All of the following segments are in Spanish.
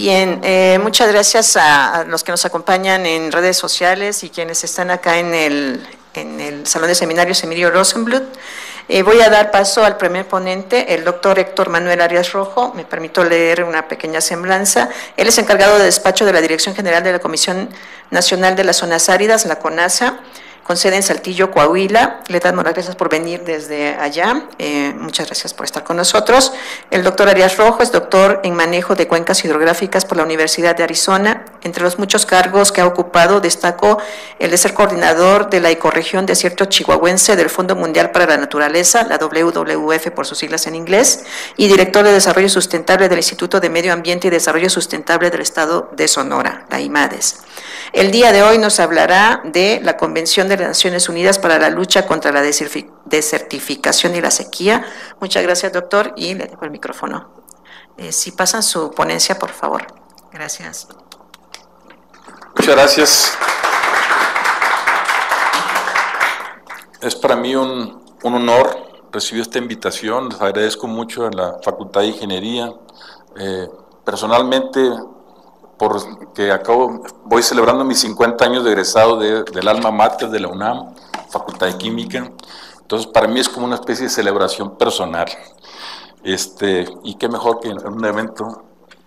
Bien, muchas gracias a los que nos acompañan en redes sociales y quienes están acá en el Salón de Seminarios Emilio Rosenbluth. Voy a dar paso al primer ponente, el doctor Héctor Manuel Arias Rojo. Me permito leer una pequeña semblanza. Él es encargado de despacho de la Dirección General de la Comisión Nacional de las Zonas Áridas, la CONAZA, con sede en Saltillo, Coahuila. Le damos las gracias por venir desde allá. Muchas gracias por estar con nosotros. El doctor Arias Rojo es doctor en manejo de cuencas hidrográficas por la Universidad de Arizona. Entre los muchos cargos que ha ocupado, destacó el de ser coordinador de la ecorregión Desierto Chihuahuense del Fondo Mundial para la Naturaleza, la WWF por sus siglas en inglés, y director de Desarrollo Sustentable del Instituto de Medio Ambiente y Desarrollo Sustentable del Estado de Sonora, la IMADES. El día de hoy nos hablará de la Convención de las Naciones Unidas para la lucha contra la desertificación y la sequía. Muchas gracias, doctor, y le dejo el micrófono. Si pasan su ponencia, por favor. Gracias. Muchas gracias. Es para mí un honor recibir esta invitación. Les agradezco mucho a la Facultad de Ingeniería. Personalmente, porque voy celebrando mis 50 años de egresado del alma mater de la UNAM, Facultad de Química. Entonces, para mí es como una especie de celebración personal. Y qué mejor que en un evento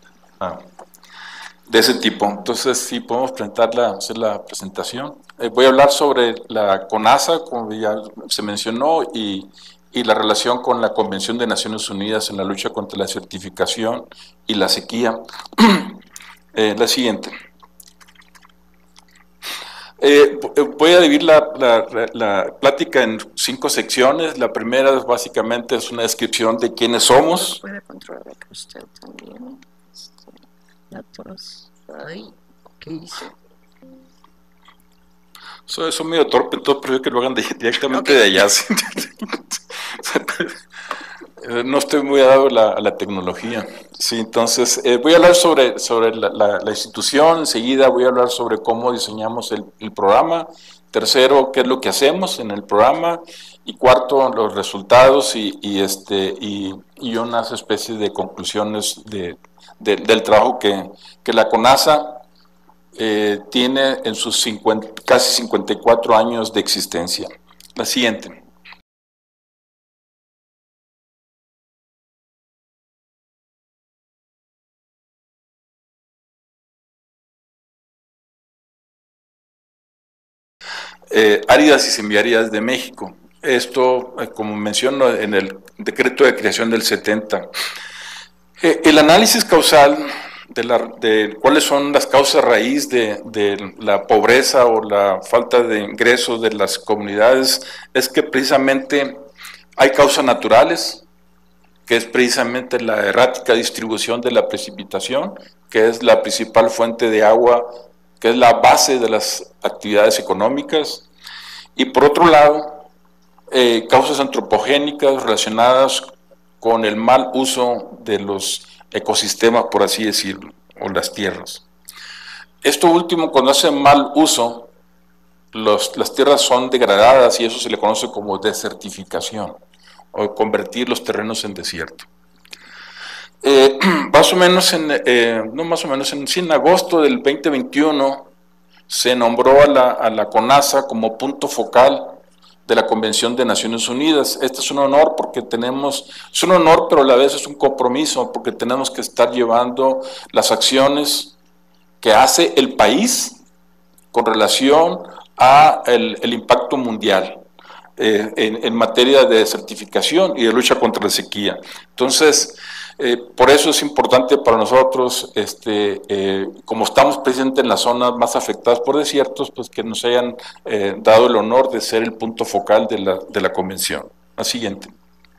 de ese tipo. Entonces, sí, podemos hacer la presentación. Voy a hablar sobre la CONAZA, como ya se mencionó, y la relación con la Convención de Naciones Unidas en la lucha contra la desertificación y la sequía. La siguiente. Voy a dividir la plática en 5 secciones. La primera básicamente es una descripción de quiénes somos. ¿Puede controlar usted también? Ay, ¿qué hice? Soy medio torpe, entonces prefiero que lo hagan directamente de allá. No estoy muy dado a la tecnología. Sí, entonces voy a hablar sobre la institución. Enseguida voy a hablar sobre cómo diseñamos el programa. Tercero, qué es lo que hacemos en el programa. Y cuarto, los resultados y unas especies de conclusiones del trabajo que la CONAZA tiene en sus casi 54 años de existencia. La siguiente. Áridas y semiáridas de México. Esto, como menciono en el decreto de creación del 70. El análisis causal de cuáles son las causas raíz de la pobreza o la falta de ingresos de las comunidades es que precisamente hay causas naturales, que es precisamente la errática distribución de la precipitación, que es la principal fuente de agua, que es la base de las actividades económicas, y por otro lado, causas antropogénicas relacionadas con el mal uso de los ecosistemas, por así decirlo, o las tierras. Esto último, cuando hace mal uso, las tierras son degradadas y eso se le conoce como desertificación, o convertir los terrenos en desierto. Más o menos en agosto del 2021 se nombró a la CONAZA como punto focal de la Convención de Naciones Unidas. Este es un honor porque es un honor, pero a la vez es un compromiso porque tenemos que estar llevando las acciones que hace el país con relación a el impacto mundial en materia de desertificación y de lucha contra la sequía. Entonces, por eso es importante para nosotros, como estamos presentes en las zonas más afectadas por desiertos, pues que nos hayan dado el honor de ser el punto focal de la convención. La siguiente.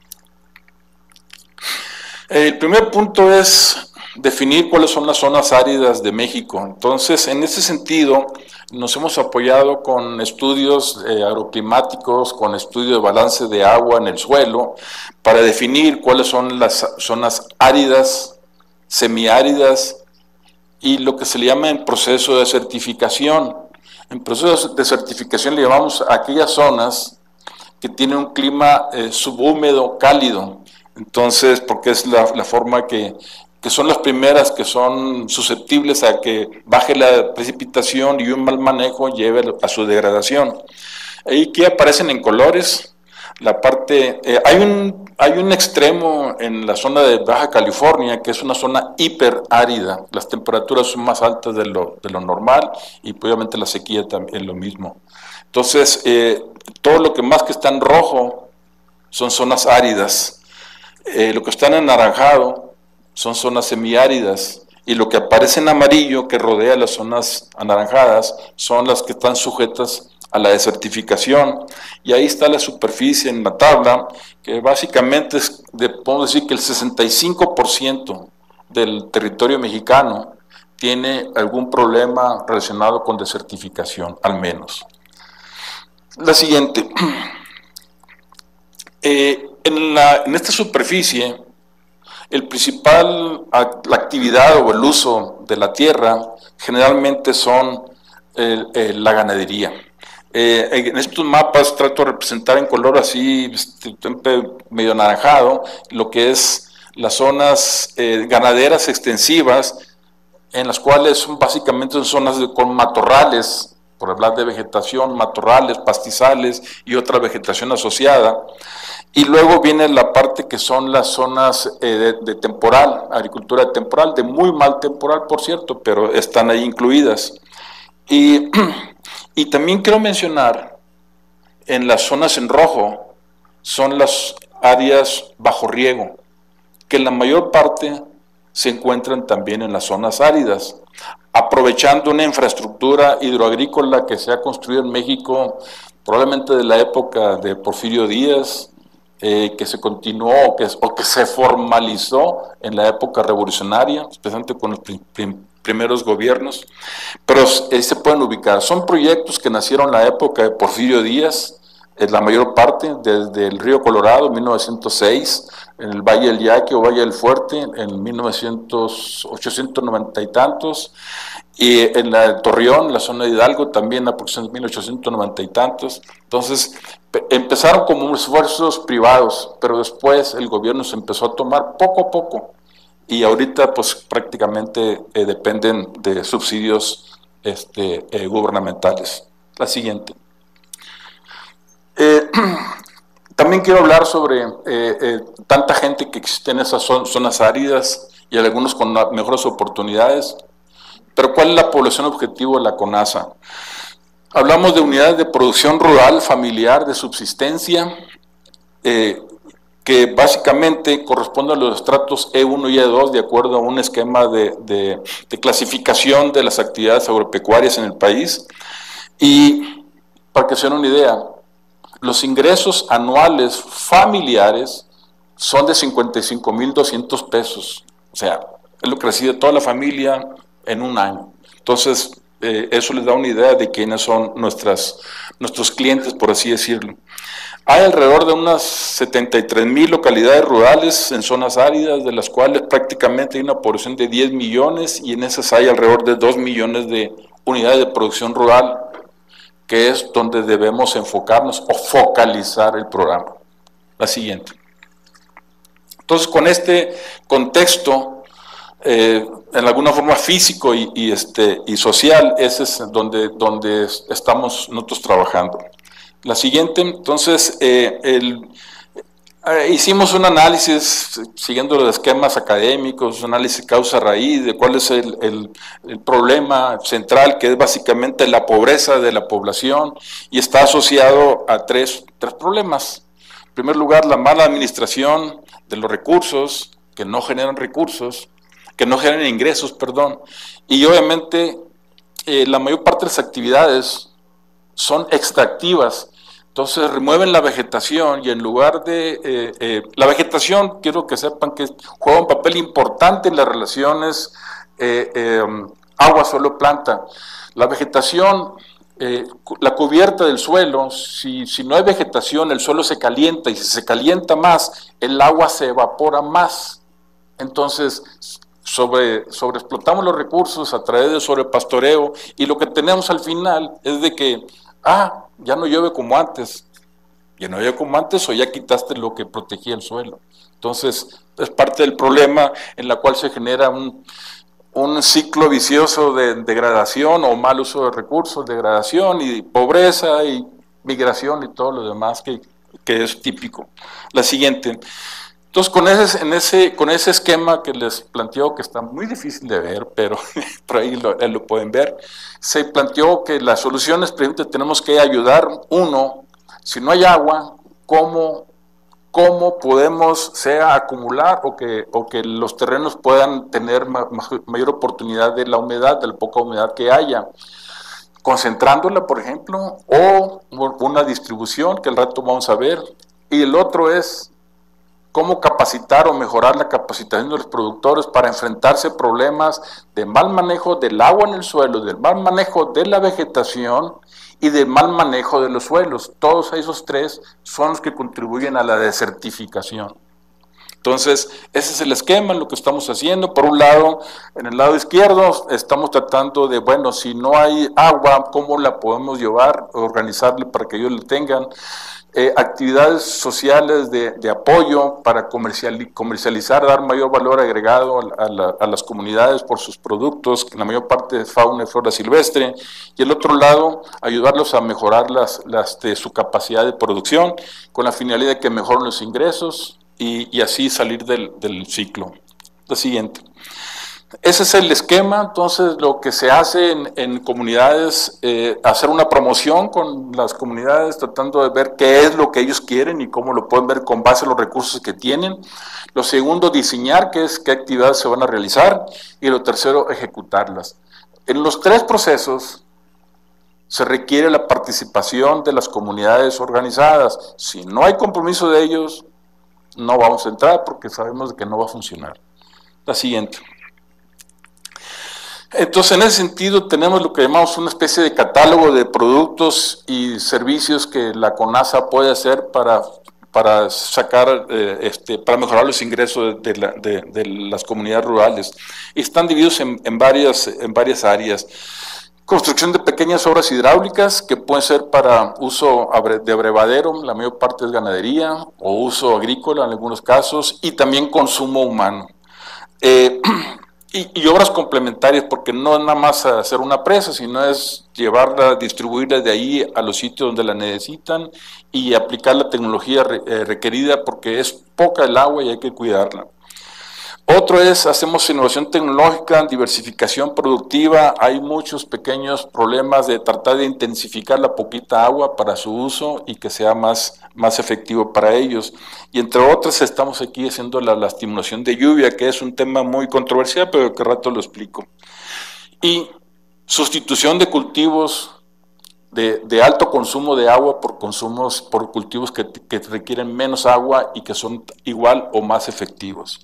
El primer punto es definir cuáles son las zonas áridas de México. Entonces, en ese sentido, nos hemos apoyado con estudios agroclimáticos, con estudios de balance de agua en el suelo, para definir cuáles son las zonas áridas, semiáridas y lo que se le llama en proceso de desertificación. En proceso de desertificación le llamamos a aquellas zonas que tienen un clima subhúmedo cálido. Entonces, porque es la forma que que son las primeras que son susceptibles a que baje la precipitación y un mal manejo lleve a su degradación. Ahí que aparecen en colores. La parte, hay un extremo en la zona de Baja California que es una zona hiperárida. Las temperaturas son más altas de lo normal y obviamente la sequía también es lo mismo. Entonces, todo lo que más que está en rojo son zonas áridas. Lo que está en anaranjado son zonas semiáridas. Y lo que aparece en amarillo, que rodea las zonas anaranjadas, son las que están sujetas a la desertificación, y ahí está la superficie en la tabla, que básicamente podemos decir que el 65% del territorio mexicano tiene algún problema relacionado con desertificación, al menos. La siguiente. En esta superficie, la actividad o el uso de la tierra generalmente son la ganadería. En estos mapas trato de representar en color así, medio anaranjado, lo que es las zonas ganaderas extensivas, en las cuales básicamente son zonas con matorrales, por hablar de vegetación, matorrales, pastizales y otra vegetación asociada. Y luego viene la parte que son las zonas de temporal, agricultura temporal, de muy mal temporal, por cierto, pero están ahí incluidas. Y también quiero mencionar, en las zonas en rojo, son las áreas bajo riego, que la mayor parte se encuentran también en las zonas áridas, aprovechando una infraestructura hidroagrícola que se ha construido en México, probablemente de la época de Porfirio Díaz, que se continuó o que se formalizó en la época revolucionaria, especialmente con los primeros gobiernos, pero se pueden ubicar. Son proyectos que nacieron en la época de Porfirio Díaz, la mayor parte desde el río Colorado en 1906, en el Valle del Yaqui o Valle del Fuerte en 890 y tantos, y en la de Torreón, la zona de Hidalgo, también aproximadamente 1890 y tantos. Entonces, empezaron como esfuerzos privados, pero después el gobierno se empezó a tomar poco a poco, y ahorita pues prácticamente dependen de subsidios gubernamentales. La siguiente. También quiero hablar sobre tanta gente que existe en esas zonas áridas y algunos con mejores oportunidades. Pero ¿cuál es la población objetivo de la CONASA? Hablamos de unidades de producción rural, familiar, de subsistencia, que básicamente corresponden a los estratos E1 y E2 de acuerdo a un esquema de clasificación de las actividades agropecuarias en el país. Y para que se den una idea, los ingresos anuales familiares son de 55,200 pesos. O sea, es lo que recibe toda la familia en un año. Entonces, eso les da una idea de quiénes son nuestros clientes, por así decirlo. Hay alrededor de unas 73,000 localidades rurales en zonas áridas, de las cuales prácticamente hay una población de 10 millones, y en esas hay alrededor de 2 millones de unidades de producción rural, que es donde debemos enfocarnos o focalizar el programa. La siguiente. Entonces, con este contexto, en alguna forma físico y social, ese es donde estamos nosotros trabajando. La siguiente, entonces, hicimos un análisis siguiendo los esquemas académicos, un análisis causa-raíz de cuál es el problema central, que es básicamente la pobreza de la población, y está asociado a tres problemas. En primer lugar, la mala administración de los recursos, que no generan ingresos, perdón, y obviamente la mayor parte de las actividades son extractivas. Entonces remueven la vegetación, y en lugar de... la vegetación, quiero que sepan que juega un papel importante en las relaciones agua, suelo, planta. La vegetación, la cubierta del suelo, si no hay vegetación, el suelo se calienta, y si se calienta más, el agua se evapora más. Entonces, sobreexplotamos los recursos a través del sobrepastoreo, y lo que tenemos al final es de que, ya no llueve como antes, ya no había como antes o ya quitaste lo que protegía el suelo. Entonces, es parte del problema en la cual se genera un ciclo vicioso de degradación o mal uso de recursos, degradación y pobreza y migración y todo lo demás que es típico. La siguiente. Entonces, con ese esquema que les planteó, que está muy difícil de ver, pero por ahí lo pueden ver, se planteó que las soluciones, precisamente, tenemos que ayudar, uno, si no hay agua, ¿cómo podemos sea acumular o que los terrenos puedan tener mayor oportunidad de la humedad, de la poca humedad que haya? Concentrándola, por ejemplo, o una distribución que al rato vamos a ver. Y el otro es cómo capacitar o mejorar la capacitación de los productores para enfrentarse a problemas de mal manejo del agua en el suelo, del mal manejo de la vegetación y del mal manejo de los suelos. Todos esos tres son los que contribuyen a la desertificación. Entonces, ese es el esquema, lo que estamos haciendo. Por un lado, en el lado izquierdo, estamos tratando de, bueno, si no hay agua, ¿cómo la podemos llevar, organizarle para que ellos la tengan? Actividades sociales de apoyo para comercializar, dar mayor valor agregado a las comunidades por sus productos, que la mayor parte es fauna y flora silvestre, y el otro lado, ayudarlos a mejorar su capacidad de producción, con la finalidad de que mejoren los ingresos y así salir del ciclo. La siguiente. Ese es el esquema. Entonces lo que se hace en comunidades, hacer una promoción con las comunidades, tratando de ver qué es lo que ellos quieren y cómo lo pueden ver con base a los recursos que tienen. Lo segundo, diseñar qué actividades se van a realizar, y lo tercero, ejecutarlas. En los tres procesos se requiere la participación de las comunidades organizadas. Si no hay compromiso de ellos, no vamos a entrar porque sabemos que no va a funcionar. La siguiente. Entonces, en ese sentido, tenemos lo que llamamos una especie de catálogo de productos y servicios que la CONASA puede hacer para sacar, para mejorar los ingresos de las comunidades rurales. Y están divididos en varias áreas. Construcción de pequeñas obras hidráulicas que pueden ser para uso de abrevadero, la mayor parte es ganadería, o uso agrícola en algunos casos, y también consumo humano. Y obras complementarias, porque no es nada más hacer una presa, sino es llevarla, distribuirla de ahí a los sitios donde la necesitan y aplicar la tecnología requerida, porque es poca el agua y hay que cuidarla. Otro es, hacemos innovación tecnológica, diversificación productiva. Hay muchos pequeños problemas de tratar de intensificar la poquita agua para su uso y que sea más efectivo para ellos. Y entre otras, estamos aquí haciendo la estimulación de lluvia, que es un tema muy controversial, pero que rato lo explico. Y sustitución de cultivos de alto consumo de agua por cultivos que requieren menos agua y que son igual o más efectivos.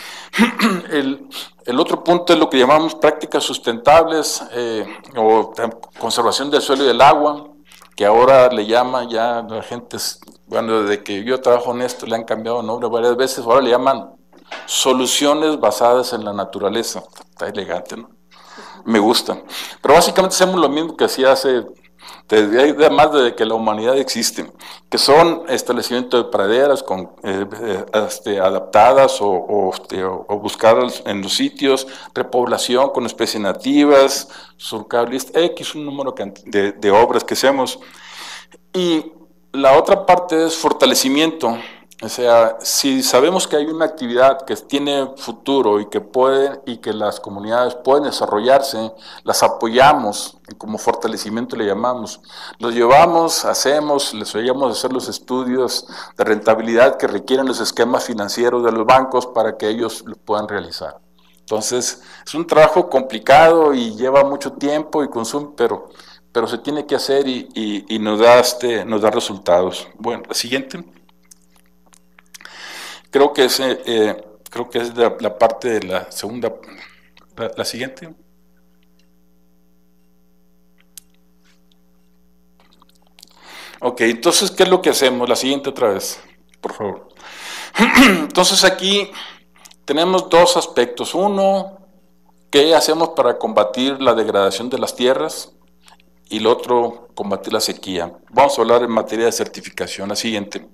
El otro punto es lo que llamamos prácticas sustentables o conservación del suelo y del agua, que ahora le llaman ya la gente, bueno, desde que yo trabajo en esto le han cambiado nombre varias veces, ahora le llaman soluciones basadas en la naturaleza. Está elegante, ¿no? Me gusta. Pero básicamente hacemos lo mismo que hacía desde que la humanidad existe, que son establecimiento de praderas adaptadas o buscar en los sitios, repoblación con especies nativas, surcables, X, un número de obras que hacemos. Y la otra parte es fortalecimiento. O sea, si sabemos que hay una actividad que tiene futuro y que las comunidades pueden desarrollarse, las apoyamos, como fortalecimiento le llamamos. Los llevamos, les ayudamos a hacer los estudios de rentabilidad que requieren los esquemas financieros de los bancos para que ellos lo puedan realizar. Entonces, es un trabajo complicado y lleva mucho tiempo y consumo, pero se tiene que hacer y nos da resultados. Bueno, la siguiente. Creo que es la parte de la segunda, la siguiente. Ok, entonces, ¿qué es lo que hacemos? La siguiente otra vez, por favor. Entonces aquí tenemos dos aspectos. Uno, ¿qué hacemos para combatir la degradación de las tierras? Y el otro, combatir la sequía. Vamos a hablar en materia de certificación. La siguiente.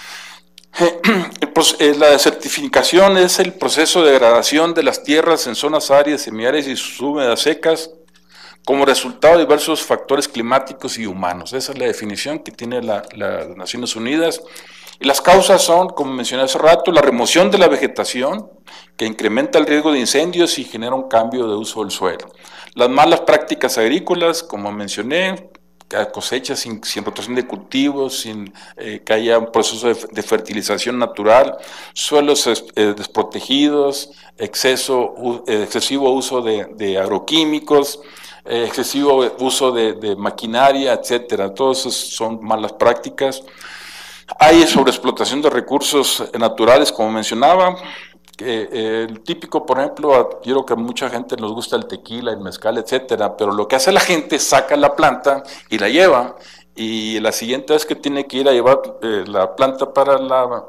La certificación es el proceso de degradación de las tierras en zonas áridas, semiáridas y subhúmedas secas como resultado de diversos factores climáticos y humanos. Esa es la definición que tiene las Naciones Unidas. Y las causas son, como mencioné hace rato, la remoción de la vegetación, que incrementa el riesgo de incendios y genera un cambio de uso del suelo. Las malas prácticas agrícolas, como mencioné, cosechas sin rotación de cultivos, sin que haya un proceso de fertilización natural, suelos desprotegidos, excesivo uso de agroquímicos, excesivo uso de maquinaria, etcétera. Todas esas son malas prácticas. Hay sobreexplotación de recursos naturales, como mencionaba. El típico, por ejemplo, yo creo que a mucha gente nos gusta el tequila, el mezcal, etcétera, pero lo que hace la gente, saca la planta y la lleva, y la siguiente vez que tiene que ir a llevar la planta para la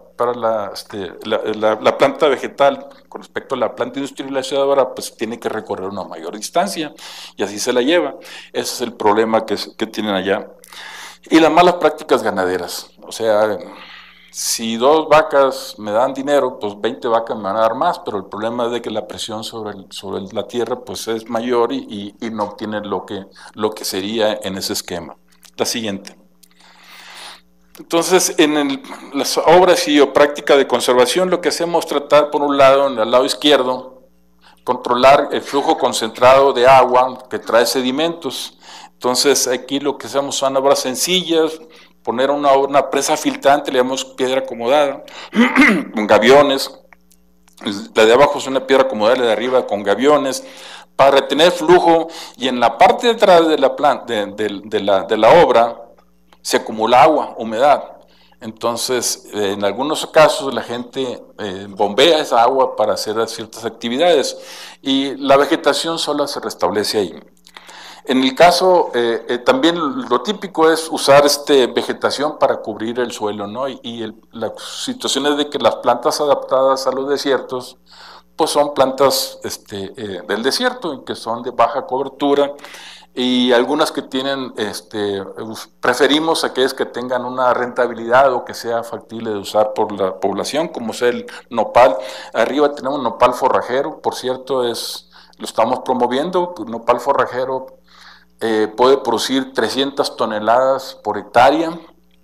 planta vegetal, con respecto a la planta industrializadora, pues tiene que recorrer una mayor distancia, y así se la lleva. Ese es el problema que tienen allá. Y las malas prácticas ganaderas, o sea, si 2 vacas me dan dinero, pues 20 vacas me van a dar más, pero el problema es de que la presión sobre la tierra pues es mayor y no obtiene lo que sería en ese esquema. La siguiente. Entonces, en las obras y o práctica de conservación, lo que hacemos es tratar, por un lado, en el lado izquierdo, controlar el flujo concentrado de agua que trae sedimentos. Entonces, aquí lo que hacemos son obras sencillas, poner una presa filtrante, le llamamos piedra acomodada, con gaviones. La de abajo es una piedra acomodada, la de arriba con gaviones, para retener flujo, y en la parte de atrás de la obra se acumula agua, humedad. Entonces, en algunos casos la gente bombea esa agua para hacer ciertas actividades, y la vegetación solo se restablece ahí. En el caso, también lo típico es usar vegetación para cubrir el suelo, ¿no? La situación es de que las plantas adaptadas a los desiertos, pues son plantas del desierto, que son de baja cobertura, y algunas que tienen, preferimos aquellas que tengan una rentabilidad o que sea factible de usar por la población, como es el nopal. Arriba tenemos nopal forrajero, por cierto, lo estamos promoviendo. Nopal forrajero puede producir 300 toneladas por hectárea.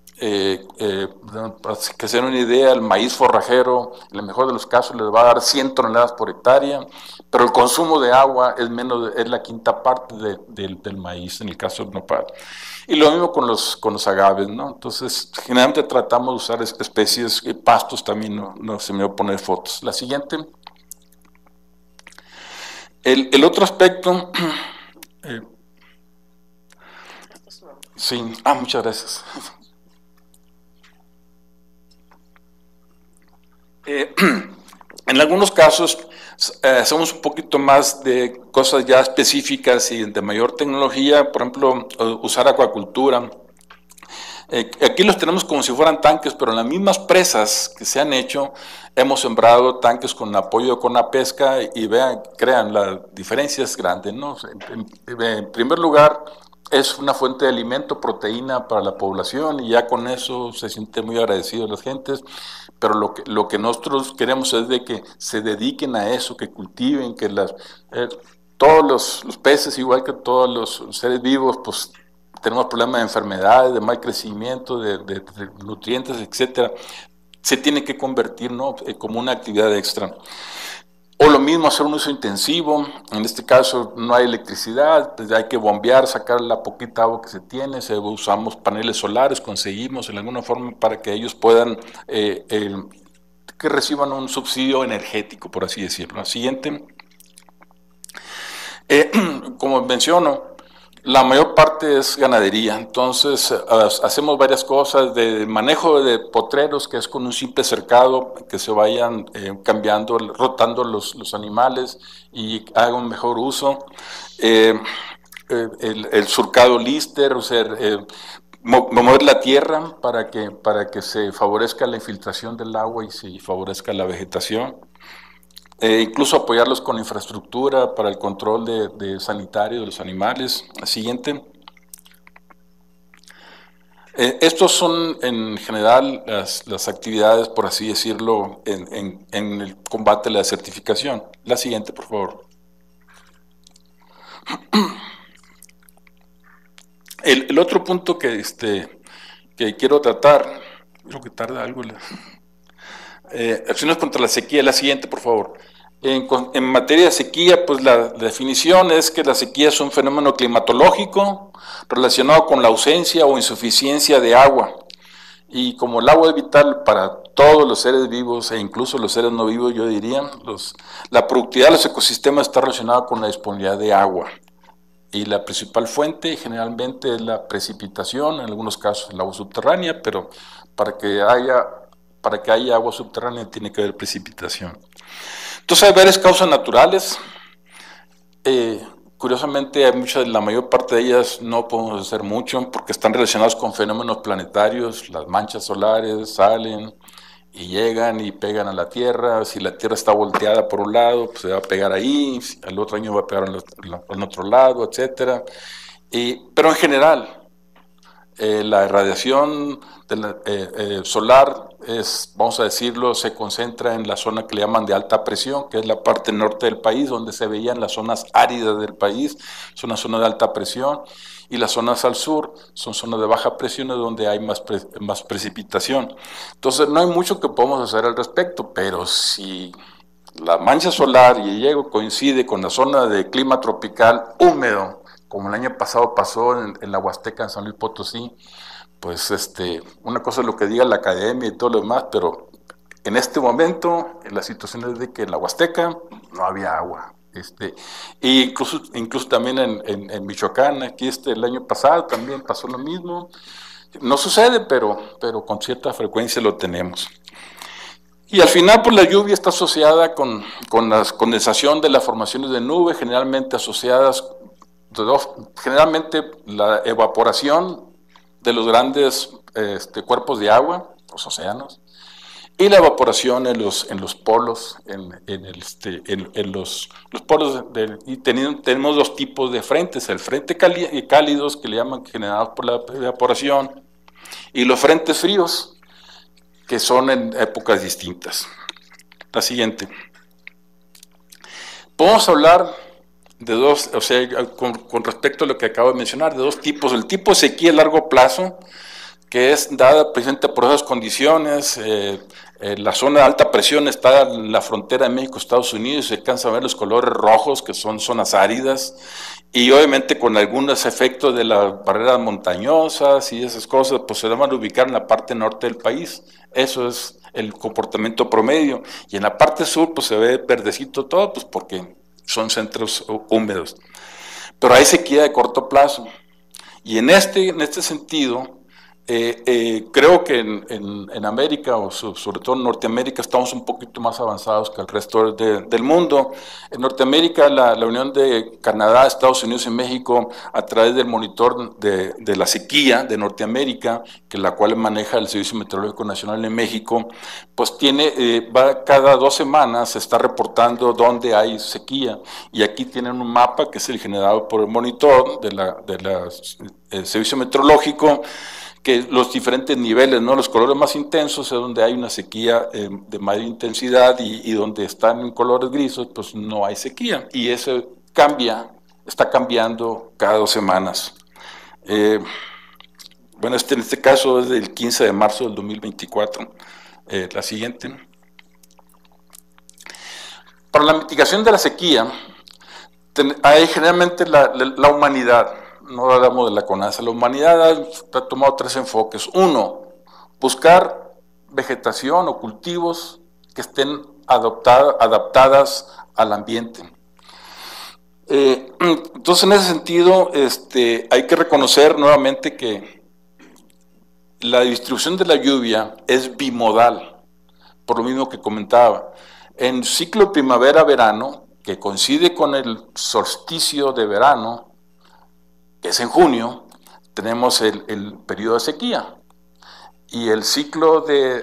Para que se den una idea, el maíz forrajero, en el mejor de los casos, les va a dar 100 toneladas por hectárea, pero el consumo de agua es la quinta parte del maíz, en el caso del nopal. Y lo mismo con los agaves, ¿no? Entonces, generalmente tratamos de usar especies, pastos también, no se me va a poner fotos. La siguiente. El otro aspecto... sí, muchas gracias. En algunos casos hacemos un poquito más de cosas ya específicas y de mayor tecnología, por ejemplo, usar acuacultura. Aquí los tenemos como si fueran tanques, pero en las mismas presas que se han hecho, hemos sembrado tanques con apoyo con la pesca, y crean, la diferencia es grande, ¿no? En primer lugar, es una fuente de alimento, proteína para la población, y ya con eso se siente muy agradecido las gentes, pero lo que nosotros queremos es de que se dediquen a eso, que cultiven, que todos los peces, igual que todos los seres vivos, pues tenemos problemas de enfermedades, de mal crecimiento, de nutrientes, etcétera. Se tiene que convertir, ¿no?, como una actividad extra. O lo mismo, hacer un uso intensivo. En este caso no hay electricidad, pues hay que bombear, sacar la poquita agua que se tiene, usamos paneles solares, conseguimos en alguna forma para que ellos puedan, que reciban un subsidio energético, por así decirlo. Siguiente. Como menciono, la mayor parte es ganadería, entonces hacemos varias cosas, de manejo de potreros, que es con un simple cercado, que se vayan cambiando, rotando los animales y hagan un mejor uso. El surcado lister, o sea, mover la tierra para que se favorezca la infiltración del agua y se favorezca la vegetación. Incluso apoyarlos con infraestructura para el control de sanitario de los animales. La siguiente. Estos son en general las actividades, por así decirlo, en el combate a la desertificación. La siguiente, por favor. El otro punto que quiero tratar, creo que tarda algo, acciones contra la sequía, la siguiente, por favor. En materia de sequía, pues la definición es que la sequía es un fenómeno climatológico relacionado con la ausencia o insuficiencia de agua. Y como el agua es vital para todos los seres vivos e incluso los seres no vivos, yo diría, la productividad de los ecosistemas está relacionada con la disponibilidad de agua. Y la principal fuente generalmente es la precipitación, en algunos casos el agua subterránea, pero para que haya agua subterránea tiene que haber precipitación. Entonces hay varias causas naturales. Curiosamente, la mayor parte de ellas no podemos hacer mucho porque están relacionadas con fenómenos planetarios. Las manchas solares salen y llegan y pegan a la Tierra. Si la Tierra está volteada por un lado, pues se va a pegar ahí, al otro año va a pegar al otro lado, etc. Pero en general, la irradiación solar vamos a decirlo, se concentra en la zona que le llaman de alta presión, que es la parte norte del país, donde se veían las zonas áridas del país, son una zona de alta presión, y las zonas al sur son zonas de baja presión, donde hay más precipitación. Entonces no hay mucho que podamos hacer al respecto, pero si la mancha solar y el hielo coincide con la zona de clima tropical húmedo, como el año pasado pasó en la Huasteca, en San Luis Potosí, pues una cosa es lo que diga la academia y todo lo demás, pero en este momento la situación es de que en la Huasteca no había agua. E incluso también en Michoacán, aquí el año pasado también pasó lo mismo. No sucede, pero con cierta frecuencia lo tenemos. Y al final, pues la lluvia está asociada con la condensación de las formaciones de nube, generalmente asociadas, generalmente la evaporación de los grandes cuerpos de agua, los océanos, y la evaporación en los polos, los polos, y tenemos dos tipos de frentes, el frente cálidos, que le llaman generados por la evaporación, y los frentes fríos, que son en épocas distintas. La siguiente. Podemos hablar de dos, o sea, con respecto a lo que acabo de mencionar, de dos tipos. El tipo de sequía a largo plazo, que es dada precisamente por esas condiciones. La zona de alta presión está en la frontera de México, Estados Unidos, se alcanzan a ver los colores rojos, que son zonas áridas, y obviamente con algunos efectos de las barreras montañosas y esas cosas, pues se van a ubicar en la parte norte del país. Eso es el comportamiento promedio. Y en la parte sur, pues se ve verdecito todo, pues porque son centros húmedos. Pero hay sequía de corto plazo. Y en este sentido, creo que en América, o sobre todo en Norteamérica, estamos un poquito más avanzados que el resto del mundo. En Norteamérica, la Unión de Canadá, Estados Unidos y México, a través del monitor de la sequía de Norteamérica, que la cual maneja el Servicio Meteorológico Nacional en México, pues cada 2 semanas se está reportando dónde hay sequía. Y aquí tienen un mapa que es el generado por el monitor del Servicio Meteorológico, que los diferentes niveles, ¿no? Los colores más intensos es donde hay una sequía de mayor intensidad, y donde están en colores grises, pues no hay sequía. Y eso está cambiando cada 2 semanas. Bueno, en este caso es del 15 de marzo del 2024. La siguiente. Para la mitigación de la sequía, hay generalmente la humanidad, no hablamos de la CONASA, la humanidad ha tomado 3 enfoques. 1, buscar vegetación o cultivos que estén adaptadas al ambiente. Entonces, en ese sentido, hay que reconocer nuevamente que la distribución de la lluvia es bimodal, por lo mismo que comentaba. En ciclo primavera-verano, que coincide con el solsticio de verano, que es en junio, tenemos el periodo de sequía. Y el ciclo de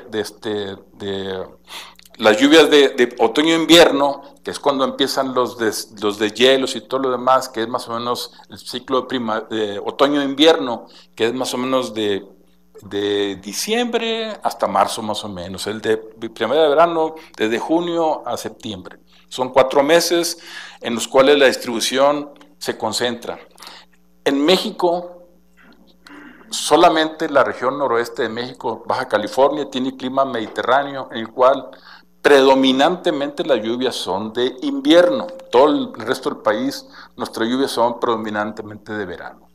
las lluvias de otoño-invierno, que es cuando empiezan los deshielos y todo lo demás, que es más o menos el ciclo de otoño-invierno, que es más o menos de de diciembre hasta marzo más o menos, el de primavera de verano desde junio a septiembre. Son 4 meses en los cuales la distribución se concentra. En México, solamente la región noroeste de México, Baja California, tiene clima mediterráneo, en el cual predominantemente las lluvias son de invierno. Todo el resto del país, nuestras lluvias son predominantemente de verano.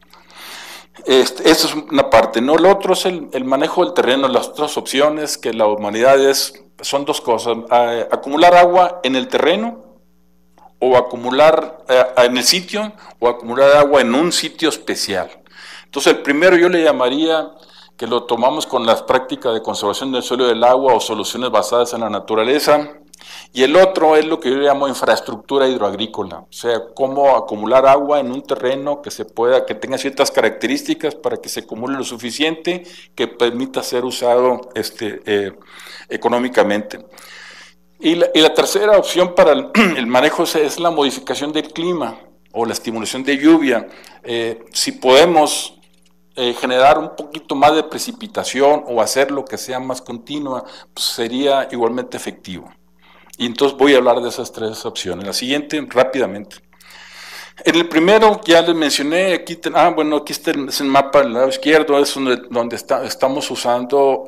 Esa es una parte, ¿no? Lo otro es el manejo del terreno. Las otras opciones que la humanidad son 2 cosas: acumular agua en el terreno, o acumular en el sitio, o acumular agua en un sitio especial. Entonces, el primero yo le llamaría que lo tomamos con las prácticas de conservación del suelo y del agua o soluciones basadas en la naturaleza. Y el otro es lo que yo llamo infraestructura hidroagrícola, o sea, cómo acumular agua en un terreno que tenga ciertas características para que se acumule lo suficiente que permita ser usado económicamente. Y la tercera opción para el manejo es la modificación del clima o la estimulación de lluvia. Si podemos generar un poquito más de precipitación o hacerlo que sea más continua, pues sería igualmente efectivo. Y entonces voy a hablar de esas 3 opciones. La siguiente, rápidamente. En el primero, ya les mencioné, aquí está el mapa del lado izquierdo, es donde estamos usando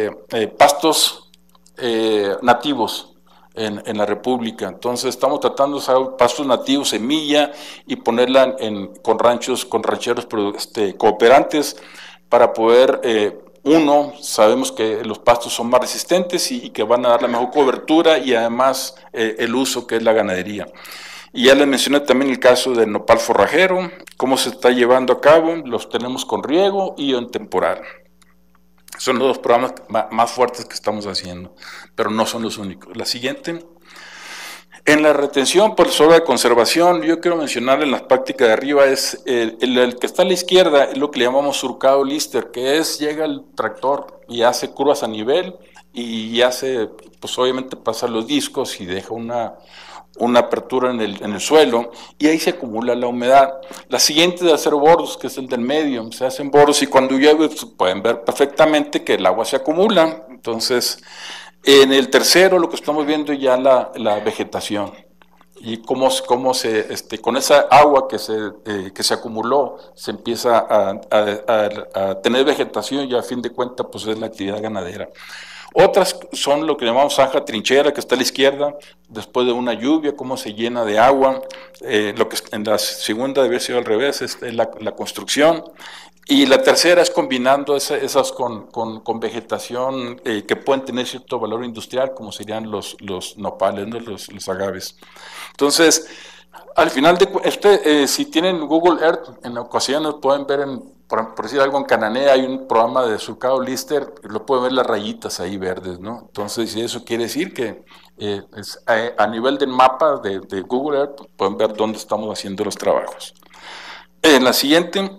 pastos nativos en la República. Entonces estamos tratando de usar pastos nativos, semilla, y ponerla con rancheros cooperantes para poder... sabemos que los pastos son más resistentes y que van a dar la mejor cobertura y además el uso que es la ganadería. Y ya les mencioné también el caso del nopal forrajero, cómo se está llevando a cabo. Los tenemos con riego y en temporal. Son los 2 programas más fuertes que estamos haciendo, pero no son los únicos. La siguiente. En la retención por sobre de conservación, yo quiero mencionar en las prácticas de arriba, es el que está a la izquierda, es lo que le llamamos surcado lister, que llega el tractor y hace curvas a nivel y hace, pues obviamente pasa los discos y deja una apertura en el suelo, y ahí se acumula la humedad. La siguiente de hacer bordos, que es el del medio, se hacen bordos y cuando llueve pues, pueden ver perfectamente que el agua se acumula. Entonces, en el tercero lo que estamos viendo ya la vegetación y cómo con esa agua que se acumuló se empieza a tener vegetación, y a fin de cuentas pues es la actividad ganadera. Otras son lo que llamamos zanja trinchera, que está a la izquierda, después de una lluvia, cómo se llena de agua. Lo que en la segunda debe ser al revés, es la construcción. Y la tercera es combinando esas con vegetación que pueden tener cierto valor industrial, como serían los nopales, ¿no? los agaves. Entonces, al final, si tienen Google Earth, en ocasiones pueden ver, por decir algo, en Cananea hay un programa de surcado lister, lo pueden ver las rayitas ahí verdes, ¿no? Entonces, eso quiere decir que a nivel del mapa de Google Earth pueden ver dónde estamos haciendo los trabajos. En la siguiente,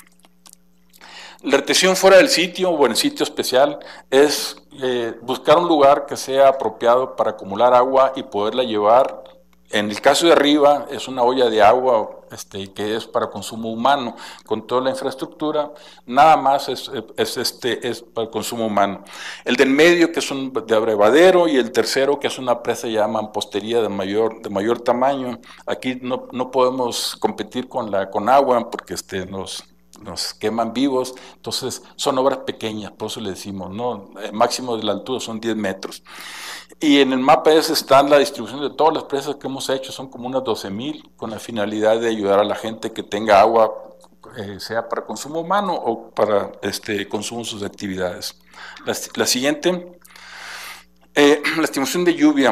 la retención fuera del sitio o en sitio especial es buscar un lugar que sea apropiado para acumular agua y poderla llevar. En el caso de arriba es una olla de agua que es para consumo humano, con toda la infraestructura, nada más es para consumo humano. El del medio, que es un de abrevadero, y el tercero, que es una presa ya mampostería de mayor tamaño. Aquí no podemos competir con agua porque nos queman vivos, entonces son obras pequeñas, por eso le decimos, ¿no? El máximo de la altura son 10 metros. Y en el mapa está la distribución de todas las presas que hemos hecho, son como unas 12,000, con la finalidad de ayudar a la gente que tenga agua, sea para consumo humano o para consumo de sus actividades. La siguiente, la estimación de lluvia.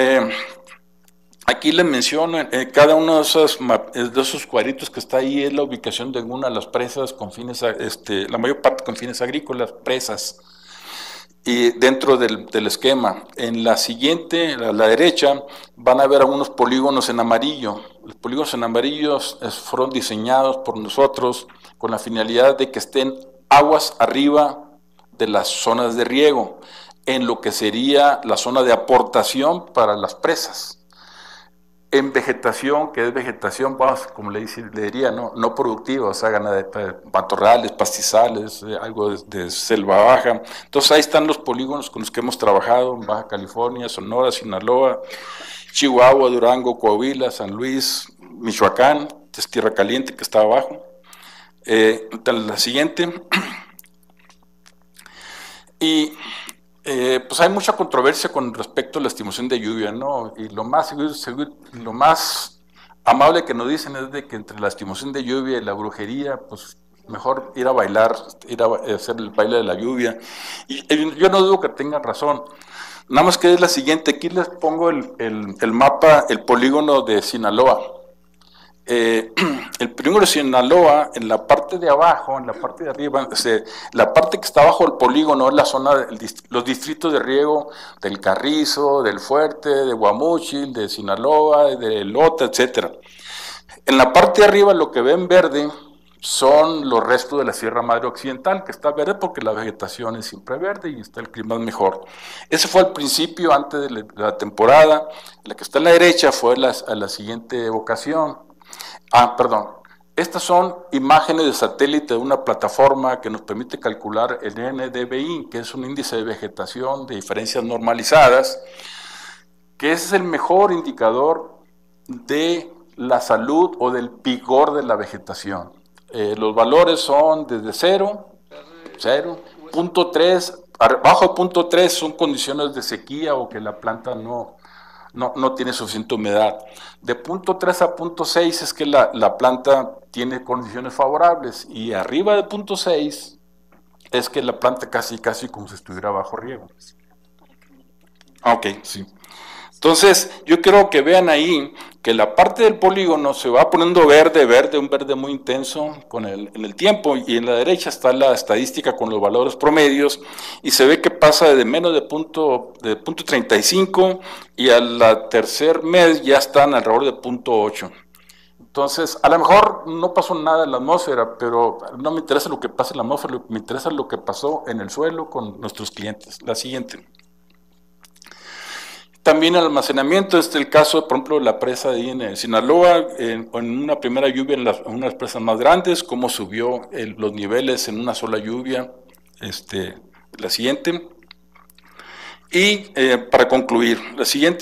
Aquí les menciono, cada uno de esos cuadritos que está ahí es la ubicación de alguna de las presas con fines, la mayor parte con fines agrícolas, presas, y dentro del esquema. En la siguiente, a la derecha, van a ver algunos polígonos en amarillo. Los polígonos en amarillo fueron diseñados por nosotros con la finalidad de que estén aguas arriba de las zonas de riego, en lo que sería la zona de aportación para las presas. en vegetación, que es vegetación, vamos, como le diría, no productiva, o sea, matorrales, pastizales, algo de selva baja. Entonces ahí están los polígonos con los que hemos trabajado en Baja California, Sonora, Sinaloa, Chihuahua, Durango, Coahuila, San Luis, Michoacán, es Tierra Caliente que está abajo. La siguiente. Y pues hay mucha controversia con respecto a la estimación de lluvia, ¿no? Y lo más amable que nos dicen es de que entre la estimación de lluvia y la brujería, pues mejor ir a bailar, ir a hacer el baile de la lluvia. Y yo no dudo que tengan razón. Nada más que es la siguiente, aquí les pongo el mapa, el polígono de Sinaloa. El polígono de Sinaloa, en la parte de abajo, en la parte de arriba, la parte que está abajo del polígono es la zona, los distritos de riego del Carrizo, del Fuerte, de Guamúchil, de Sinaloa, de Lota, etc. En la parte de arriba lo que ven verde son los restos de la Sierra Madre Occidental, que está verde porque la vegetación es siempre verde y está el clima mejor. Ese fue al principio, antes de la temporada. La que está a la derecha fue a la siguiente evocación. Perdón. Estas son imágenes de satélite de una plataforma que nos permite calcular el NDVI, que es un índice de vegetación de diferencias normalizadas, que es el mejor indicador de la salud o del vigor de la vegetación. Los valores son desde 0, 0.3, abajo de 0.3 son condiciones de sequía o que la planta no tiene suficiente humedad. De 0.3 a 0.6 es que la planta tiene condiciones favorables, y arriba de 0.6 es que la planta casi como si estuviera bajo riego. Ok, sí. Entonces, yo quiero que vean ahí que la parte del polígono se va poniendo verde, un verde muy intenso en el tiempo, y en la derecha está la estadística con los valores promedios, y se ve que pasa de menos de 0.35 y al tercer mes ya están alrededor de 0.8. Entonces, a lo mejor no pasó nada en la atmósfera, pero no me interesa lo que pasa en la atmósfera, me interesa lo que pasó en el suelo con nuestros clientes. La siguiente. También el almacenamiento, este es el caso, por ejemplo, de la presa de en Sinaloa, en una primera lluvia en unas presas más grandes, cómo subió los niveles en una sola lluvia. La siguiente. Y para concluir, la siguiente.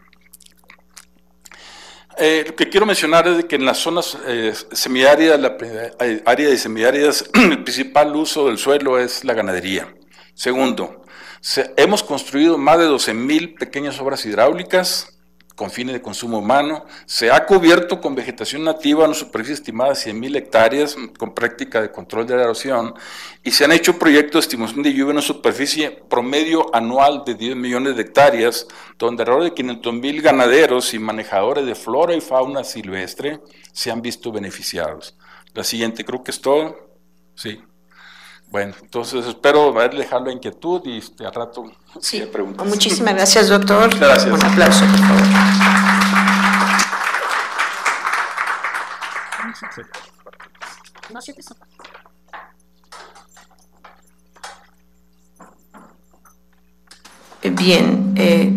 Lo que quiero mencionar es que en las zonas semiáridas, áridas y semiáridas, el principal uso del suelo es la ganadería. Segundo, hemos construido más de 12,000 pequeñas obras hidráulicas con fines de consumo humano. Se ha cubierto con vegetación nativa una superficie estimada de 100,000 hectáreas con práctica de control de la erosión, y se han hecho proyectos de estimación de lluvia en una superficie promedio anual de 10 millones de hectáreas, donde alrededor de 500,000 ganaderos y manejadores de flora y fauna silvestre se han visto beneficiados. La siguiente, creo que es todo. Sí. Bueno, entonces espero haber dejado la inquietud y al rato sí, preguntas. Muchísimas gracias, doctor. Gracias. Un aplauso, por favor. Bien,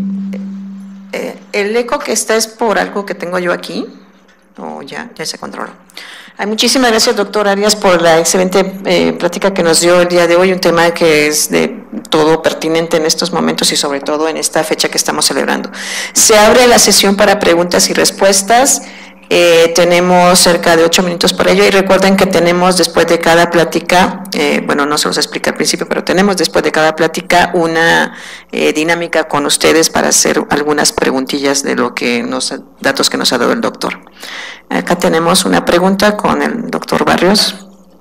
el eco que está es por algo que tengo yo aquí, o ya se controla. Muchísimas gracias, doctor Arias, por la excelente plática que nos dio el día de hoy, un tema que es de todo pertinente en estos momentos y sobre todo en esta fecha que estamos celebrando. Se abre la sesión para preguntas y respuestas. Tenemos cerca de 8 minutos para ello, y recuerden que tenemos después de cada plática, bueno, no se los explica al principio, pero tenemos después de cada plática una dinámica con ustedes para hacer algunas preguntillas de datos que nos ha dado el doctor. Acá tenemos una pregunta con el doctor Barrios.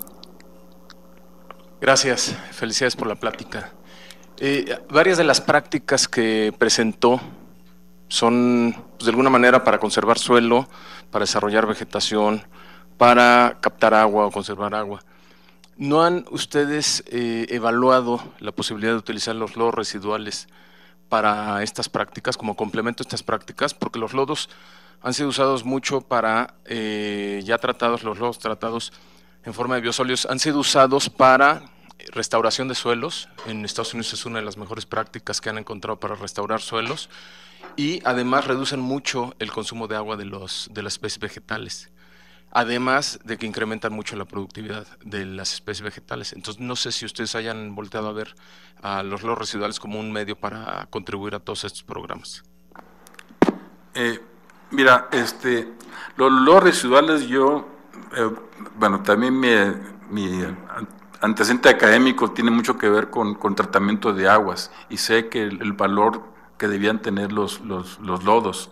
Gracias, felicidades por la plática. Varias de las prácticas que presentó son, pues, de alguna manera para conservar suelo, para desarrollar vegetación, para captar agua o conservar agua. ¿No han ustedes evaluado la posibilidad de utilizar los lodos residuales para estas prácticas, como complemento a estas prácticas? Porque los lodos han sido usados mucho para, ya tratados, los lodos tratados en forma de biosólidos, han sido usados para restauración de suelos. En Estados Unidos es una de las mejores prácticas que han encontrado para restaurar suelos. y además reducen mucho el consumo de agua de las especies vegetales. Además de que incrementan mucho la productividad de las especies vegetales. Entonces, no sé si ustedes hayan volteado a ver a los lodos residuales como un medio para contribuir a todos estos programas. Mira, los lodos residuales bueno, también mi antecedente académico tiene mucho que ver con tratamiento de aguas y sé que el valor que debían tener los lodos.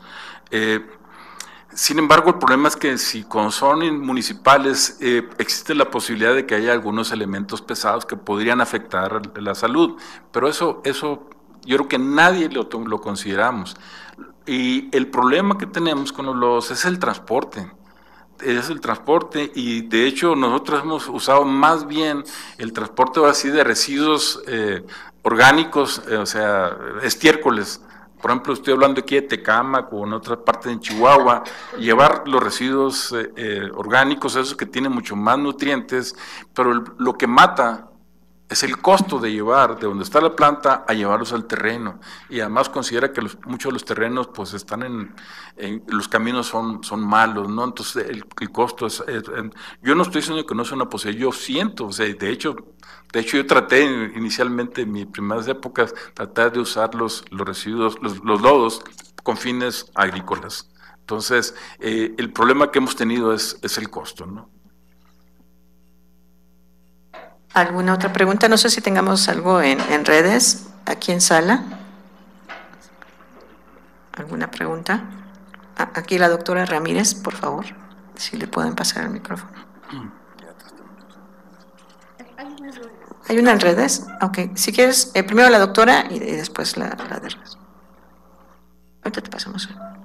Sin embargo, el problema es que si con son municipales existe la posibilidad de que haya algunos elementos pesados que podrían afectar la salud, pero eso yo creo que nadie lo consideramos. Y el problema que tenemos con los lodos es el transporte. Y de hecho nosotros hemos usado más bien el transporte así de residuos orgánicos, o sea, estiércoles. Por ejemplo, estoy hablando aquí de Tecámac o en otras partes de Chihuahua, llevar los residuos orgánicos, esos que tienen mucho más nutrientes, pero lo que mata es el costo de llevar de donde está la planta a llevarlos al terreno. Y además considera que muchos de los terrenos pues están los caminos son malos, ¿no? Entonces el costo yo no estoy diciendo que no sea una posibilidad, yo siento, o sea, de hecho yo traté inicialmente en mis primeras épocas, tratar de usar los residuos, los lodos con fines agrícolas. Entonces, el problema que hemos tenido es el costo, ¿no? ¿Alguna otra pregunta? No sé si tengamos algo en redes, aquí en sala. ¿Alguna pregunta? Aquí la doctora Ramírez, por favor, si le pueden pasar el micrófono. ¿Hay una en redes? Ok, si quieres, primero la doctora y después la de redes. Ahorita te pasamos.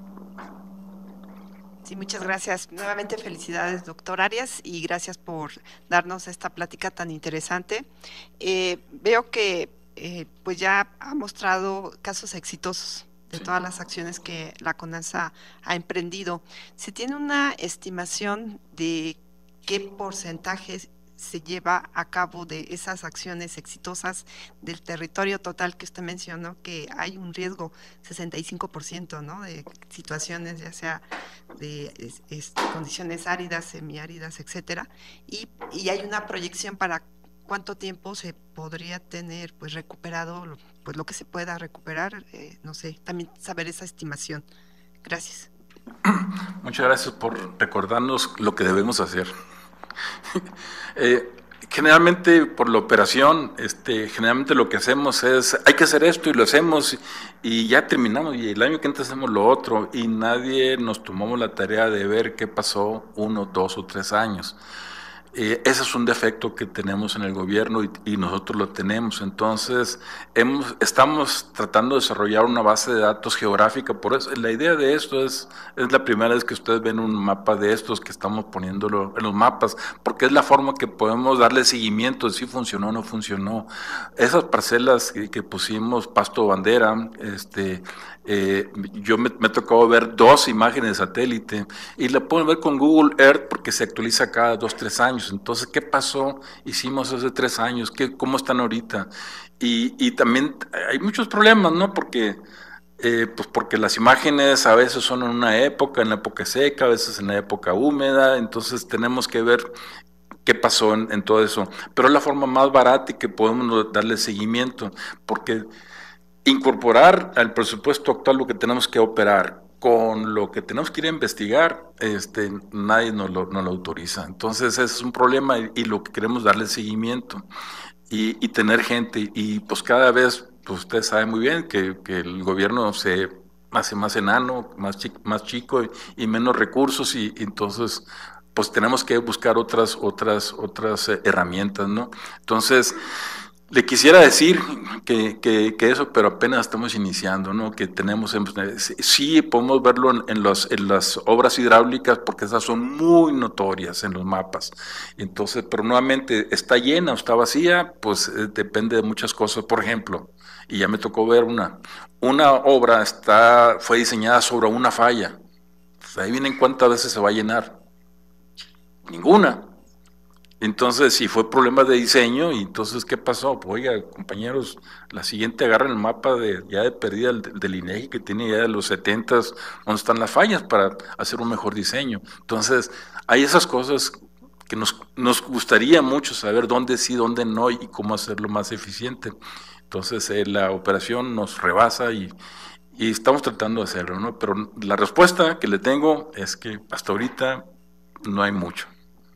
Sí, muchas gracias. Nuevamente felicidades, doctor Arias, y gracias por darnos esta plática tan interesante. Veo que pues ya ha mostrado casos exitosos de todas las acciones que la CONANSA ha emprendido. ¿Se tiene una estimación de qué porcentaje se lleva a cabo de esas acciones exitosas del territorio total que usted mencionó, que hay un riesgo 65%, ¿no? De situaciones ya sea de condiciones áridas, semiáridas, etcétera, y hay una proyección para cuánto tiempo se podría tener pues recuperado pues lo que se pueda recuperar, no sé, también saber esa estimación. Gracias. Muchas gracias por recordarnos lo que debemos hacer. Generalmente por la operación, generalmente lo que hacemos es, hay que hacer esto y lo hacemos y ya terminamos y el año que entra hacemos lo otro y nadie nos tomamos la tarea de ver qué pasó 1, 2 o 3 años. Ese es un defecto que tenemos en el gobierno y nosotros lo tenemos. Entonces, estamos tratando de desarrollar una base de datos geográfica. Por eso, la idea de esto es la primera vez que ustedes ven un mapa de estos que estamos poniéndolo en los mapas, porque es la forma que podemos darle seguimiento de si funcionó o no funcionó. Esas parcelas que pusimos, pasto bandera, yo me tocó ver 2 imágenes de satélite y la pueden ver con Google Earth porque se actualiza cada 2, 3 años. Entonces, ¿qué pasó? Hicimos hace 3 años, ¿cómo están ahorita? Y también hay muchos problemas, ¿no? Porque las imágenes a veces son en la época seca, a veces en la época húmeda, entonces tenemos que ver qué pasó en todo eso. Pero es la forma más barata y que podemos darle seguimiento, porque incorporar al presupuesto actual lo que tenemos que operar con lo que tenemos que ir a investigar, nadie nos lo autoriza. Entonces ese es un problema y lo que queremos darle seguimiento y tener gente. Y pues cada vez, pues ustedes saben muy bien que el gobierno se hace más enano, más chico y menos recursos y entonces pues tenemos que buscar otras herramientas, ¿no? Entonces, le quisiera decir que eso, pero apenas estamos iniciando, ¿no? Que tenemos, sí podemos verlo en las obras hidráulicas porque esas son muy notorias en los mapas. Entonces, pero nuevamente, ¿está llena o está vacía? Pues depende de muchas cosas. Por ejemplo, y ya me tocó ver una obra fue diseñada sobre una falla. Pues ahí vienen cuántas veces se va a llenar. Ninguna. Entonces, si fue problema de diseño, y entonces, ¿qué pasó? Pues, oiga, compañeros, la siguiente agarran el mapa ya de perdida del INEGI que tiene ya de los 70s, donde están las fallas para hacer un mejor diseño. Entonces, hay esas cosas que nos gustaría mucho saber dónde sí, dónde no, y cómo hacerlo más eficiente. Entonces, la operación nos rebasa y estamos tratando de hacerlo, ¿no? Pero la respuesta que le tengo es que hasta ahorita no hay mucho.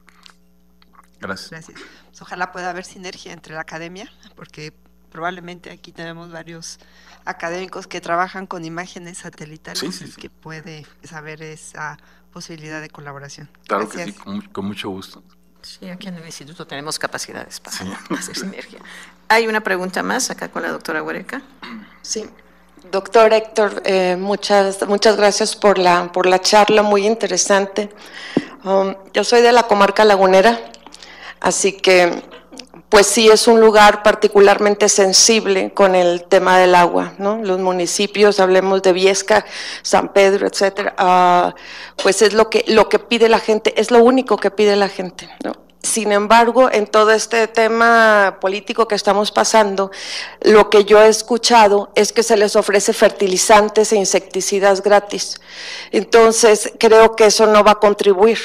Gracias. Gracias. Pues ojalá pueda haber sinergia entre la academia, porque probablemente aquí tenemos varios académicos que trabajan con imágenes satelitales y que puede saber esa posibilidad de colaboración. Claro. Gracias. Que sí, con mucho gusto. Sí, aquí en el instituto tenemos capacidades para hacer sinergia. Hay una pregunta más acá con la doctora Huereca. Sí. Doctor Héctor, muchas gracias por la charla, muy interesante. Yo soy de la comarca lagunera, así que pues sí es un lugar particularmente sensible con el tema del agua, ¿no? Los municipios, hablemos de Viesca, San Pedro, etcétera, pues es lo que pide la gente, es lo único que pide la gente, ¿no? Sin embargo, en todo este tema político que estamos pasando, lo que yo he escuchado es que se les ofrece fertilizantes e insecticidas gratis. Entonces, creo que eso no va a contribuir.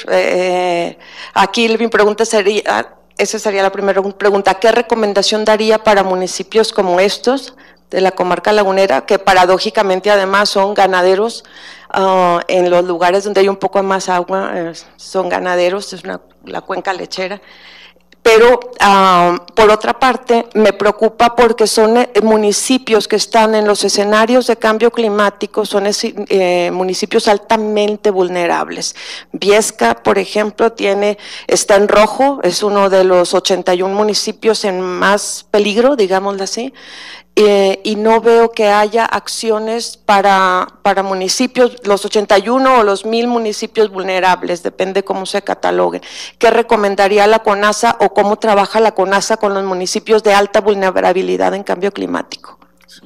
Aquí mi pregunta sería, esa sería la primera pregunta, ¿qué recomendación daría para municipios como estos de la comarca lagunera, que paradójicamente además son ganaderos, en los lugares donde hay un poco más agua, son ganaderos, es la cuenca lechera? Pero por otra parte me preocupa porque son municipios que están en los escenarios de cambio climático, son municipios altamente vulnerables. Viesca, por ejemplo, está en rojo, es uno de los 81 municipios en más peligro, digámoslo así. Y no veo que haya acciones para municipios, los 81 o los 1000 municipios vulnerables, depende cómo se cataloguen. ¿Qué recomendaría la CONASA o cómo trabaja la CONASA con los municipios de alta vulnerabilidad en cambio climático? Sí.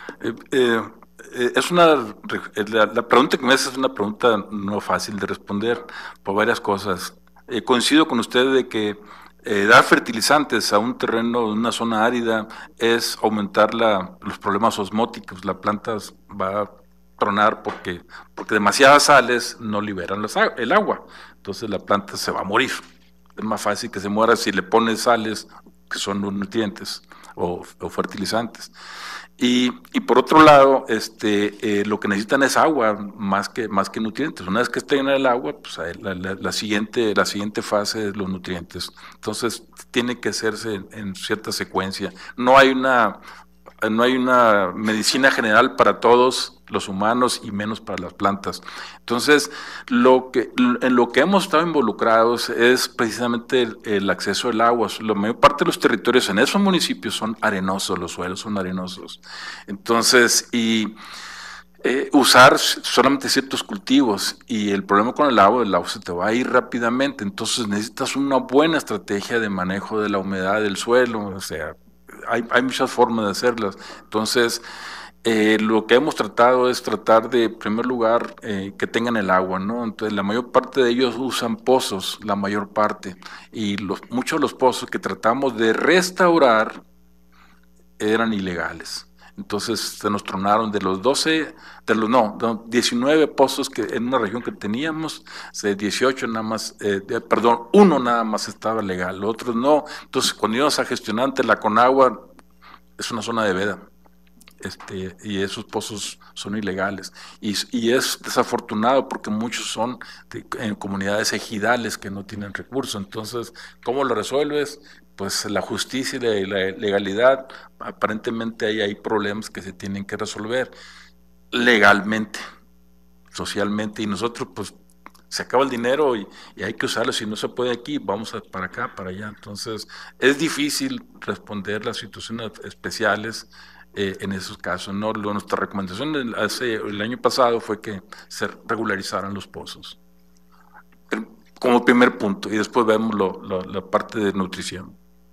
La pregunta que me hace es una pregunta no fácil de responder por varias cosas. Coincido con usted de que dar fertilizantes a un terreno, una zona árida, es aumentar los problemas osmóticos. La planta va a tronar porque demasiadas sales no liberan el agua. Entonces la planta se va a morir. Es más fácil que se muera si le pones sales, que son los nutrientes o fertilizantes. Y por otro lado, lo que necesitan es agua más que nutrientes. Una vez que estén en el agua, pues la siguiente fase es los nutrientes. Entonces tiene que hacerse en cierta secuencia. No hay una medicina general para todos los humanos y menos para las plantas. Entonces, en lo que hemos estado involucrados es precisamente el acceso al agua. La mayor parte de los territorios en esos municipios son arenosos, los suelos son arenosos. Entonces, usar solamente ciertos cultivos, y el problema con el agua se te va a ir rápidamente. Entonces necesitas una buena estrategia de manejo de la humedad del suelo. O sea, hay muchas formas de hacerlas. Entonces, lo que hemos tratado es tratar de, en primer lugar, que tengan el agua, ¿no? Entonces, la mayor parte de ellos usan pozos, la mayor parte, y muchos de los pozos que tratamos de restaurar eran ilegales. Entonces se nos tronaron de los 19 pozos que en una región que teníamos, 18 nada más, uno nada más estaba legal, los otros no. Entonces cuando íbamos a gestionar ante la Conagua, es una zona de veda, y esos pozos son ilegales. Y es desafortunado porque muchos son en comunidades ejidales que no tienen recursos. Entonces, ¿cómo lo resuelves? Pues la justicia y la legalidad, aparentemente hay problemas que se tienen que resolver legalmente, socialmente, y nosotros pues se acaba el dinero y hay que usarlo. Si no se puede aquí, vamos para acá, para allá. Entonces es difícil responder las situaciones especiales en esos casos, ¿no? Nuestra recomendación el año pasado fue que se regularizaran los pozos como primer punto, y después vemos la parte de nutrición.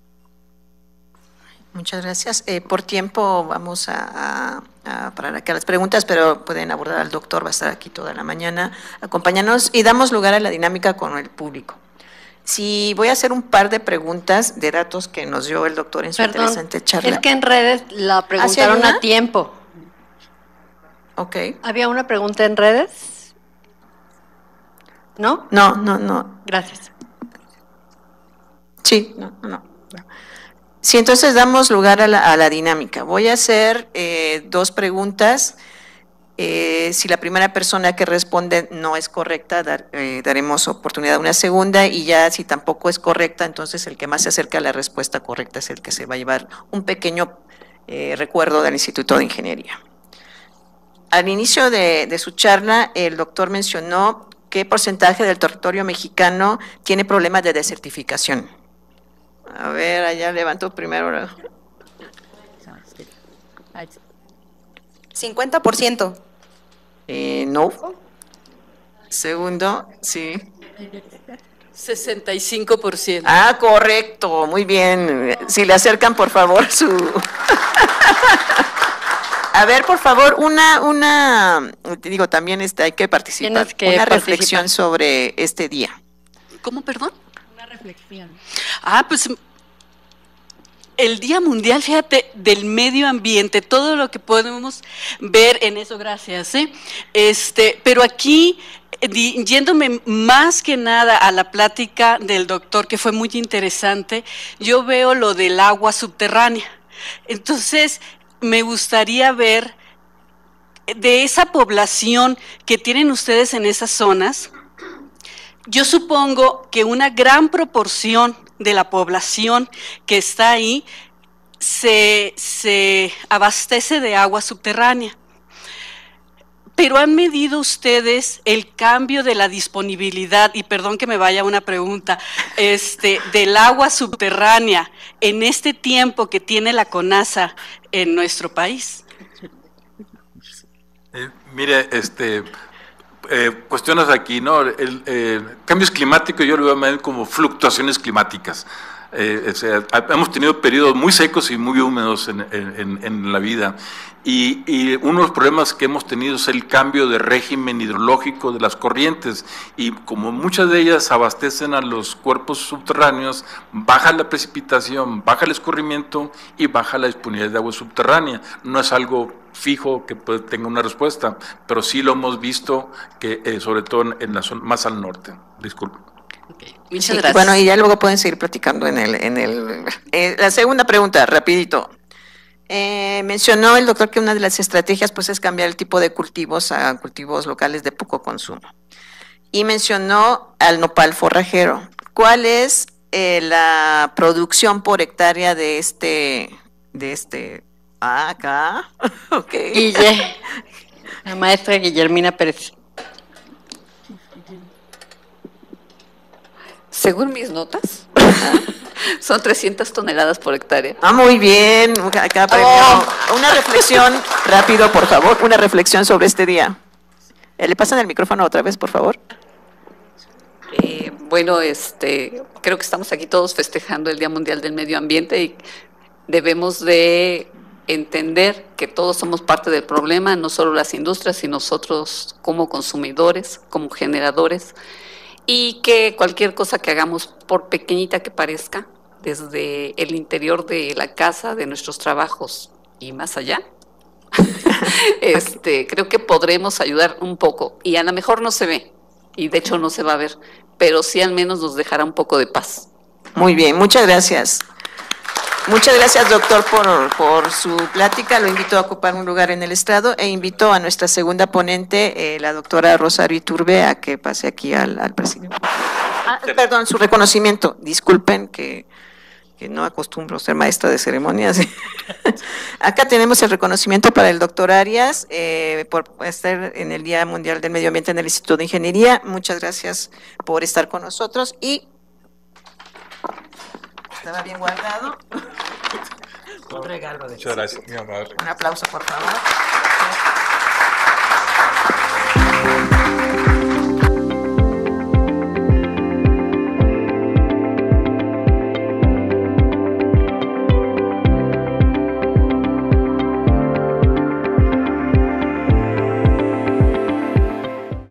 Muchas gracias. Por tiempo vamos a parar aquí a las preguntas, pero pueden abordar al doctor, va a estar aquí toda la mañana, acompáñanos, y damos lugar a la dinámica con el público. Sí, voy a hacer un par de preguntas de datos que nos dio el doctor en su interesante charla. Es que en redes la preguntaron a tiempo. Ok. ¿Había una pregunta en redes? ¿No? No. Gracias. Sí, no. Sí, entonces damos lugar a la dinámica. Voy a hacer 2 preguntas. Si la primera persona que responde no es correcta, daremos oportunidad a una segunda, y ya si tampoco es correcta, entonces el que más se acerca a la respuesta correcta es el que se va a llevar un pequeño recuerdo del Instituto de Ingeniería. Al inicio de su charla, el doctor mencionó qué porcentaje del territorio mexicano tiene problemas de desertificación. A ver, allá levantó primero. 50%. No. Segundo, sí. 65%. Ah, correcto, muy bien. Si le acercan, por favor, su... A ver, por favor, digo, también hay que participar. Tienes que una participar. reflexión sobre este día. ¿Cómo, perdón? Una reflexión. Pues el Día Mundial, fíjate, del Medio Ambiente, todo lo que podemos ver en eso, gracias. Pero aquí, yéndome más que nada a la plática del doctor, que fue muy interesante, yo veo lo del agua subterránea. Entonces, me gustaría ver de esa población que tienen ustedes en esas zonas. Yo supongo que una gran proporción de la población que está ahí se abastece de agua subterránea. Pero ¿han medido ustedes el cambio de la disponibilidad, y perdón que me vaya a una pregunta, del agua subterránea en este tiempo que tiene la CONASA en nuestro país? Mire, cuestiones aquí, ¿no? Cambios climáticos yo lo veo más como fluctuaciones climáticas. Hemos tenido periodos muy secos y muy húmedos en la vida, y uno de los problemas que hemos tenido es el cambio de régimen hidrológico de las corrientes, y como muchas de ellas abastecen a los cuerpos subterráneos, baja la precipitación, baja el escurrimiento y baja la disponibilidad de agua subterránea. No es algo fijo que tenga una respuesta, pero sí lo hemos visto, que sobre todo en la zona más al norte. Disculpe. Okay. Muchas gracias. Bueno, y ya luego pueden seguir platicando la segunda pregunta, rapidito. Mencionó el doctor que una de las estrategias pues es cambiar el tipo de cultivos a cultivos locales de poco consumo. Y mencionó al nopal forrajero. ¿Cuál es la producción por hectárea de acá? Ok. La maestra Guillermina Pérez. Según mis notas, son 300 toneladas por hectárea. Muy bien. Acá una reflexión, rápido, por favor, una reflexión sobre este día. ¿Le pasan el micrófono otra vez, por favor? Bueno, creo que estamos aquí todos festejando el Día Mundial del Medio Ambiente, y debemos de entender que todos somos parte del problema, no solo las industrias, sino nosotros como consumidores, como generadores, y que cualquier cosa que hagamos, por pequeñita que parezca, desde el interior de la casa, de nuestros trabajos y más allá, creo que podremos ayudar un poco, y a lo mejor no se ve, y de hecho no se va a ver, pero sí al menos nos dejará un poco de paz. Muy bien, muchas gracias. Muchas gracias, doctor, por su plática. Lo invito a ocupar un lugar en el estrado, e invito a nuestra segunda ponente, la doctora Rosario Iturbe, a que pase aquí al presidente. Perdón, su reconocimiento. Disculpen que no acostumbro ser maestra de ceremonias. Acá tenemos el reconocimiento para el doctor Arias por estar en el Día Mundial del Medio Ambiente en el Instituto de Ingeniería. Muchas gracias por estar con nosotros, y estaba bien guardado. Un regalo de... Muchas gracias, mi amor. Un aplauso, por favor.